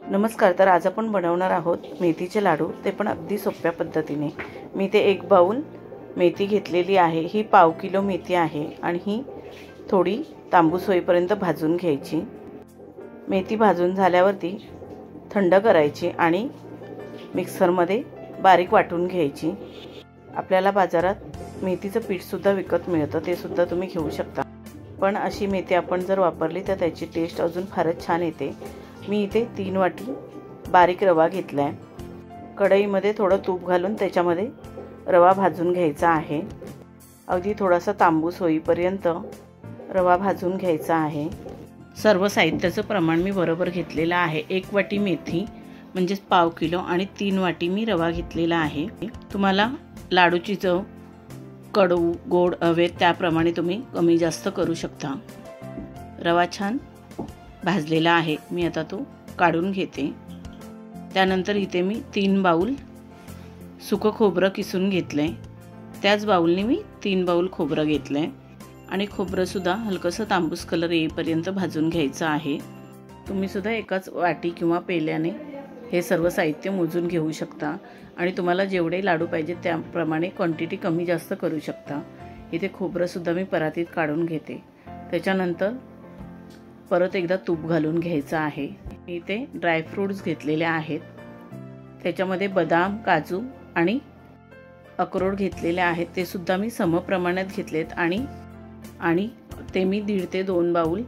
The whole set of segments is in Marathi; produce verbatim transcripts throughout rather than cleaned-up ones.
नमस्कार। तर आज आपण बनवणार आहोत मेथीचे लाडू, ते पण अगदी सोप्या पद्धतीने। मी ते एक बाउल मेथी घेतलेली आहे। ही पाव किलो मेथी आहे आणि ही थोडी तांबूस होईपर्यंत भाजून घ्यायची। मेथी भाजून झाल्यावरती थंड करायची आणि मिक्सरमध्ये बारीक वाटून घ्यायची। आपल्याला बाजारात मेथीचं पीठ सुद्धा विकत मिळतं, ते सुद्धा तुम्ही घेऊ शकता। पण अशी मेथी आपण जर वापरली तर त्याची टेस्ट अजून फारच छान येते। मी इथे तीन वाटी बारीक रवा घेतलाय। कढईमध्ये थोडं तूप घालून त्याच्यामध्ये रवा भाजून घ्यायचा आहे। अगदी थोडासा तांबूस होईपर्यंत रवा भाजून घ्यायचा आहे। सर्व साहित्याचं प्रमाण मी बरोबर घेतलेलं आहे। एक वाटी मेथी म्हणजे पाव किलो आणि तीन वाटी मी रवा घेतलेला आहे। तुम्हाला लाडूची चव कडू गोड हवे त्याप्रमाणे तुम्ही कमी जास्त करू शकता। रवा छान भाजलेला आहे, मी आता तो काढून घेते। त्यानंतर इथे मी तीन बाउल सुकं खोबरं किसून घेतले। त्याच बाउलने मी तीन बाउल खोबरं घेतले आणि खोबरं सुद्धा हलकसं तांबूस कलर येईपर्यंत भाजून घ्यायचं आहे। तुम्ही सुद्धा एकाच वाटी किंवा पेल्याने हे सर्व साहित्य मोजून घेऊ शकता आणि तुम्हाला जेवढे लाडू पाहिजे त्याप्रमाणे क्वांटिटी कमी जास्त करू शकता। इथे खोबरं सुद्धा मी परातीत काढून घेते। त्याच्यानंतर परत एकदा तूप घालून घ्यायचं आहे। मी इथे ड्रायफ्रूट्स घेतलेले आहेत। त्याच्यामध्ये बदाम, काजू आणि अक्रोड घेतलेले आहेत, ते सुद्धा मी समप्रमाणात घेतलेत आणि आणि ते मी दीड ते दोन बाउल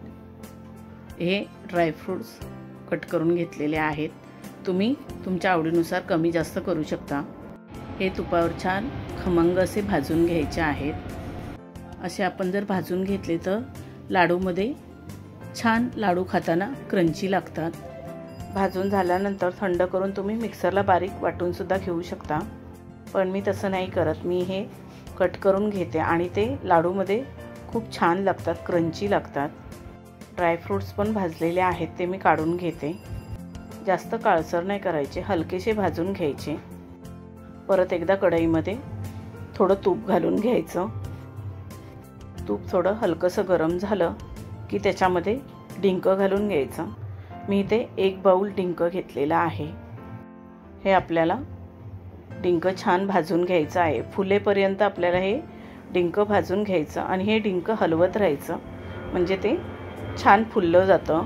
हे ड्रायफ्रूट्स कट करून घेतलेले आहेत। तुम्ही तुमच्या आवडीनुसार कमी जास्त करू शकता। हे तुपावर छान खमंग असे भाजून घ्यायचे आहेत। असे आपण जर भाजून घेतले तर लाडूमध्ये छान लाडू खाताना क्रंची लागतात। भाजून झाल्यानंतर थंड करून तुम्ही मिक्सरला बारीक वाटून सुद्धा घेऊ शकता, पण मी तसं नाही करत। मी हे कट करून घेते आणि ते लाडूमध्ये खूप छान लागतात, क्रंची लागतात। ड्रायफ्रूट्स पण भाजलेले आहेत, ते मी काढून घेते। जास्त काळसर नाही करायचे, हलकेसे भाजून घ्यायचे। परत एकदा कढईमध्ये थोडं तूप घालून घ्यायचं। तूप थोडं हलकंसं गरम झालं की त्याच्यामध्ये डिंक घालून घ्यायचं। मी इथे एक बाउल डिंक घेतलेला आहे। हे आपल्याला डिंक छान भाजून घ्यायचं आहे। फुलेपर्यंत आपल्याला हे डिंक भाजून घ्यायचं आणि हे डिंक हलवत राहायचं, म्हणजे ते छान फुललं जातं।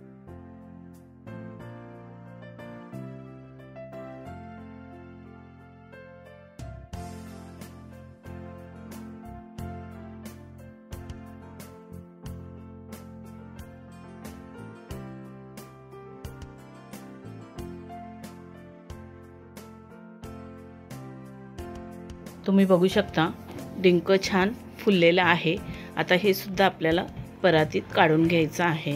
तुम्ही बघू शकता डिंक छान फुललेला आहे। आता हे सुद्धा आपल्याला परातीत काढून घ्यायचं आहे।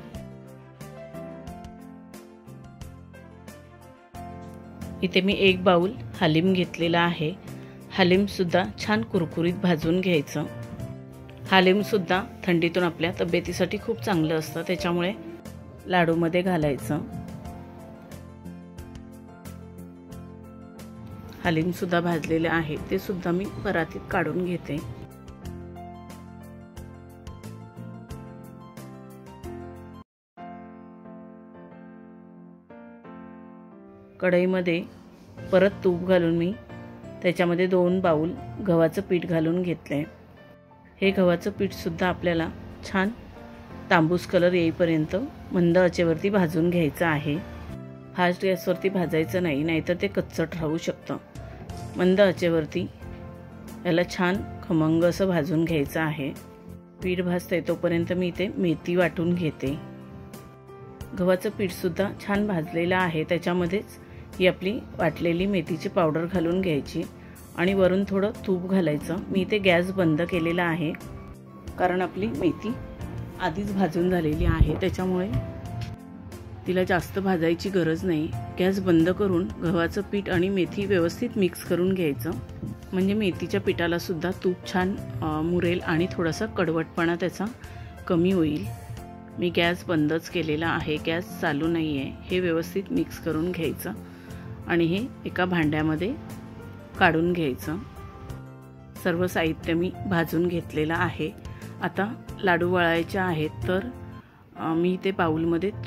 इथे मी एक बाउल हलीम घेतलेला आहे। हलीम सुद्धा छान कुरकुरीत भाजून घ्यायचं। हलीम सुद्धा थंडीतून आपल्या तब्येतीसाठी खूप चांगलं असतं, त्याच्यामुळे लाडूमध्ये घालायचं। हलीम सुद्धा भाजलेले आहे, ते सुद्धा मी परातीत काढून घेते। कढईमध्ये परत तूप घालून मी त्याच्यामध्ये दोन बाउल गव्हाचं पीठ घालून घेतले। हे गव्हाचं पीठ सुद्धा आपल्याला छान तांबूस कलर येईपर्यंत मंद आचेवरती भाजून घ्यायचं आहे। फास्ट गॅसवरती भाजायचं नाही, नाहीतर ते कच्चट राहू शकतं। मंद आचेवरती याला छान खमंग असं भाजून घ्यायचं आहे। पीठ भाजते तोपर्यंत मी इथे मेथी वाटून घेते। गव्हाचं पीठ सुद्धा छान भाजलेलं आहे। त्याच्यामध्येच ही आपली वाटलेली मेथीची पावडर घालून घ्यायची आणि वरून थोडं तूप घालायचं। मी इथे गॅस बंद केलेला आहे, कारण आपली मेथी आधीच भाजून झालेली आहे, त्याच्यामुळे तिला जास्त भाजायची गरज नाही। गॅस बंद करून गव्हाचं पीठ आणि मेथी व्यवस्थित मिक्स करून घ्यायचं, म्हणजे मेथीच्या पिठाला सुद्धा तूप छान मुरेल आणि थोडासा कडवटपणा त्याचा कमी होईल। मी गॅस बंदच केलेला आहे, गॅस चालू नाही आहे। हे व्यवस्थित मिक्स करून घ्यायचं आणि हे एका भांड्यामध्ये काढून घ्यायचं। सर्व साहित्य मी भाजून घेतलेलं आहे। आता लाडू वळायचे आहेत, तर मी ते बाउलमध्ये तूप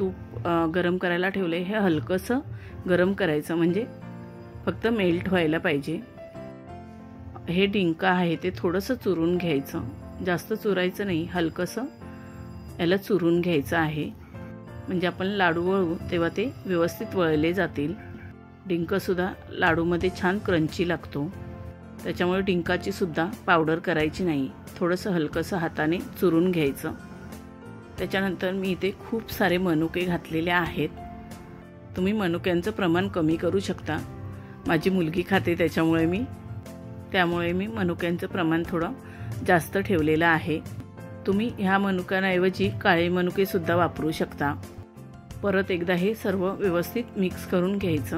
गरम करायला ठेवले हे हलकंसं गरम करायचं, म्हणजे फक्त मेल्ट व्हायला पाहिजे। हे डिंक आहे ते थोडंसं चुरून घ्यायचं, जास्त चुरायचं नाही, हलकंसं याला चुरून घ्यायचं आहे, म्हणजे आपण लाडू वळू तेव्हा ते व्यवस्थित वळले जातील। डिंकसुद्धा लाडूमध्ये छान क्रंची लागतो, त्याच्यामुळे डिंकाची सुद्धा पावडर करायची नाही, थोडंसं हलकंसं हाताने चुरून घ्यायचं। त्याच्यानंतर मी इथे खूप सारे मनुके घातलेले आहेत। तुम्ही मनुक्यांचं प्रमाण कमी करू शकता, माझी मुलगी खाते त्याच्यामुळे मी त्यामुळे मी मनुक्यांचं प्रमाण थोडं जास्त ठेवलेलं आहे। तुम्ही ह्या मनुक्यांऐवजी काळे मनुके सुद्धा वापरू शकता। परत एकदा हे सर्व व्यवस्थित मिक्स करून घ्यायचं।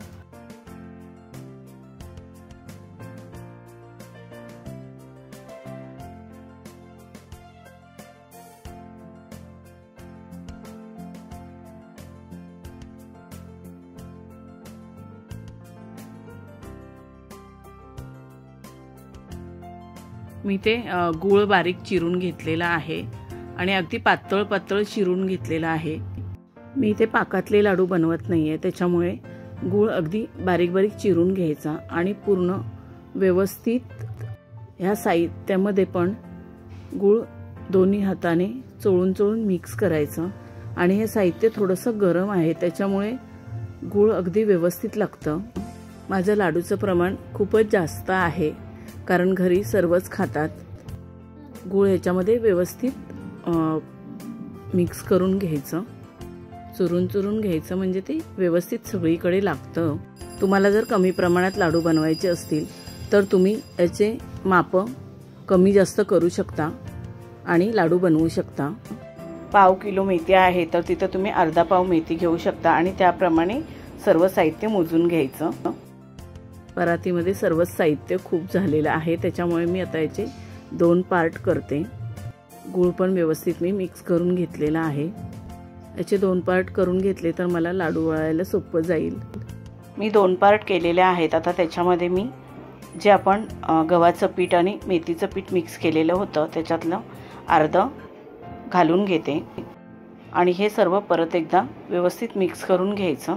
मी ते गूळ बारीक चिरून घेतलेला आहे आणि अगदी पातळ पातळ चिरून घेतलेला आहे। मी इथे पाकातले लाडू बनवत नाहीये, त्याच्यामुळे गूळ अगदी बारीक बारीक चिरून घ्यायचा आणि पूर्ण व्यवस्थित ह्या साहित्यामध्ये पण गूळ दोन्ही हाताने चोळून चोळून मिक्स करायचं। आणि हे साहित्य थोडंसं गरम आहे, त्याच्यामुळे गूळ अगदी व्यवस्थित लागतं। माझं लाडूचं प्रमाण खूपच जास्त आहे, कारण घरी सर्वच खातात। गूळ ह्याच्यामध्ये व्यवस्थित मिक्स करून घ्यायचं, चुरून चुरून घ्यायचं, म्हणजे ते व्यवस्थित सगळीकडे लागतं। तुम्हाला जर कमी प्रमाणात लाडू बनवायचे असतील तर तुम्ही याचे माप कमी जास्त करू शकता आणि लाडू बनवू शकता। पाव किलो मेथी आहे तर तिथं तुम्ही अर्धा पाव मेथी घेऊ शकता आणि त्याप्रमाणे सर्व साहित्य मोजून घ्यायचं। परातीमध्ये सर्व साहित्य खूप झालेलं आहे, त्याच्यामुळे मी आता याचे दोन पार्ट करते। गूळ पण व्यवस्थित मी मिक्स करून घेतलेला आहे। याचे दोन पार्ट करून घेतले तर मला लाडू वळायला सोपं जाईल। मी दोन पार्ट केलेले आहेत। आता त्याच्यामध्ये मी जे आपण गव्हाचं पीठ आणि मेथीचं पीठ मिक्स केलेलं होतं त्याच्यातलं अर्धं घालून घेते आणि हे सर्व परत एकदा व्यवस्थित मिक्स करून घ्यायचं।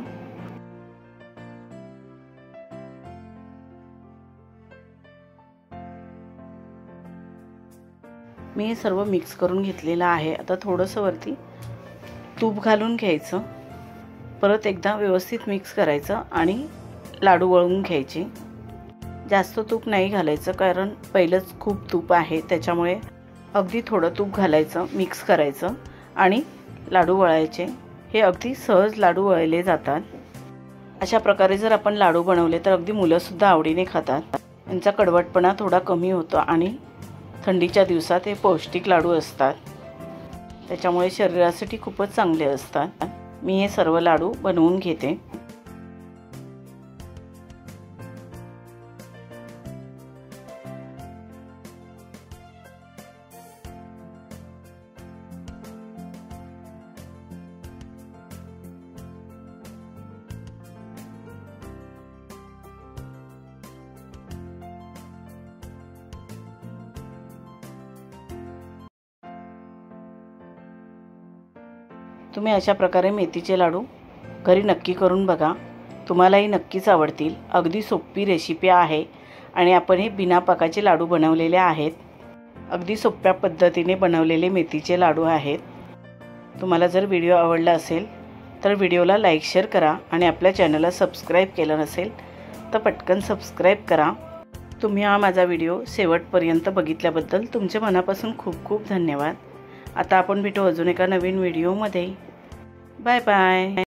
मी हे सर्व मिक्स करून घेतलेलं आहे। आता थोडंसं वरती तूप घालून घ्यायचं, परत एकदा व्यवस्थित मिक्स करायचं आणि लाडू वळून घ्यायचे। जास्त तूप नाही घालायचं, कारण पहिलंच खूप तूप आहे, त्याच्यामुळे अगदी थोडं तूप घालायचं, मिक्स करायचं आणि लाडू वळायचे। हे अगदी सहज लाडू वळले जातात। अशा प्रकारे जर आपण लाडू बनवले तर अगदी मुलंसुद्धा आवडीने खातात। यांचा कडवटपणा थोडा कमी होतो आणि थंडीच्या दिवसात हे पौष्टिक लाडू असतात, त्याच्यामुळे शरीरासाठी खूपच चांगले असतात। मी हे सर्व लाडू बनवून घेते। तुम्ही अशा प्रकारे मेथीचे लाडू घरी नक्की करून बघा, तुम्हालाही नक्कीच आवडतील। अगदी सोपी रेसिपी आहे आणि आपण हे बिना पाकाचे लाडू बनवलेले आहेत। अगदी सोप्या पद्धतीने बनवलेले मेथीचे लाडू आहेत। तुम्हाला जर व्हिडिओ आवडला असेल तर व्हिडिओला लाईक शेअर करा आणि आपल्या चॅनलला सबस्क्राईब केलं नसेल तर पटकन सबस्क्राईब करा। तुम्ही हा माझा व्हिडिओ शेवटपर्यंत बघितल्याबद्दल तुमचे मनापासून खूप खूप धन्यवाद। आता आपण भेटू अजून एका नवीन व्हिडिओमध्ये। Bye bye.